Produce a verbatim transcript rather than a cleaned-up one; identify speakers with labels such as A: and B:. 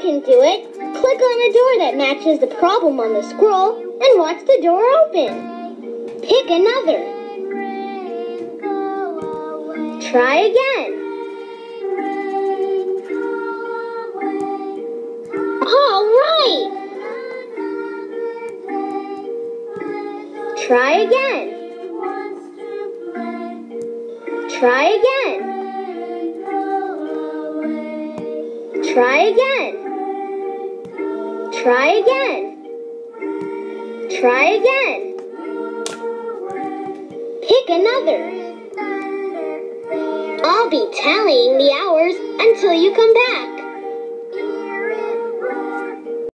A: can do it. Click on a door that matches the problem on the scroll and watch the door open. Pick another. Try again. All right. Try again. Try again. Try again. Try again. Try again. Pick another. I'll be tallying the hours until you come back.